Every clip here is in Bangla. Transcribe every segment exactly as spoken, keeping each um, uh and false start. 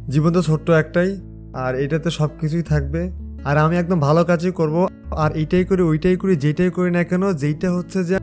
জীবন তো ছোট্ট একটাই, আর এটাতে সব কিছুই থাকবে। আর আমি একদম ভালো কাজই করব, আর এইটাই করি ওইটাই করি যেটাই করি না কেন, যেইটা হচ্ছে যে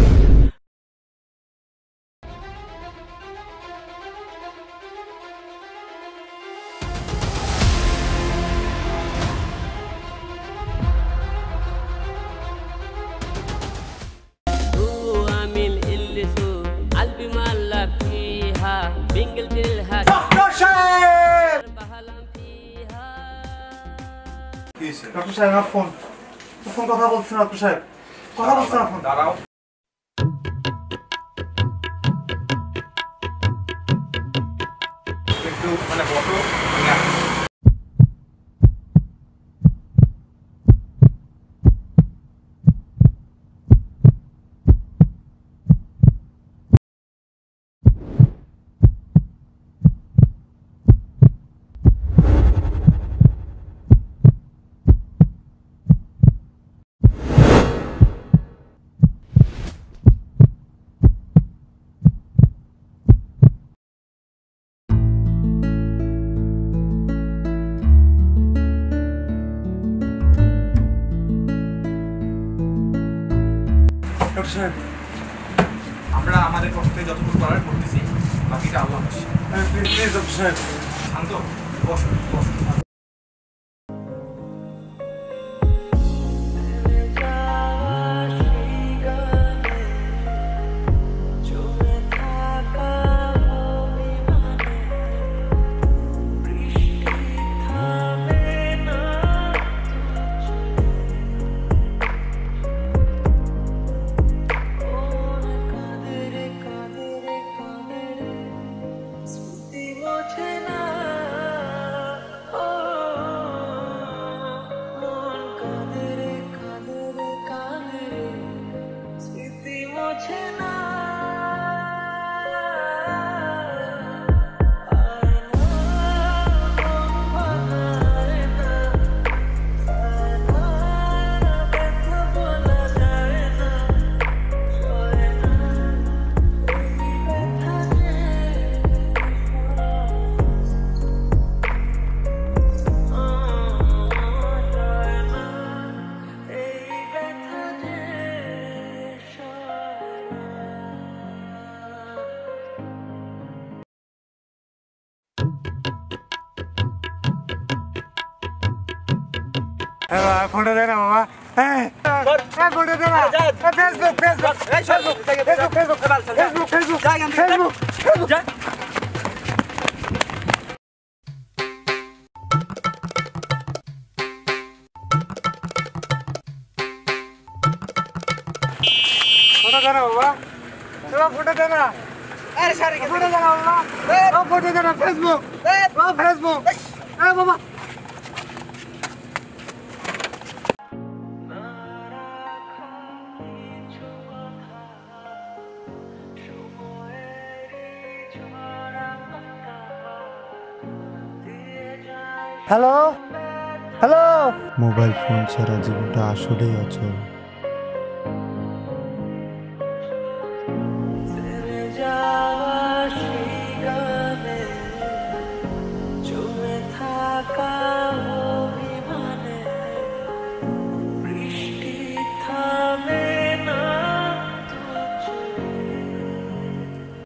ডক্টর সাহেব আমার ফোন ফোন কথা বলছেন ডক্টর সাহেব কথা বলছেন ফোন দাঁড়াও একটু মানে বসো আমরা আমাদের কষ্টে যতটুকু করার করতেছি, বাকিটা আল্লাহ প্লিজ ডক্টর সাহেব শান্ত বসুন বসুন फोटो देना मामा फोटो देना Facebook Facebook Facebook Facebook Facebook Facebook Facebook Facebook photo देना मामा चलो फोटो देना अरे सारे फोटो देना मामा फोटो देना फेसबुक फेसबुक ए मामा হ্যালো হ্যালো মোবাইল ফোন ছাড়া জীবনটা আসলেই অচল।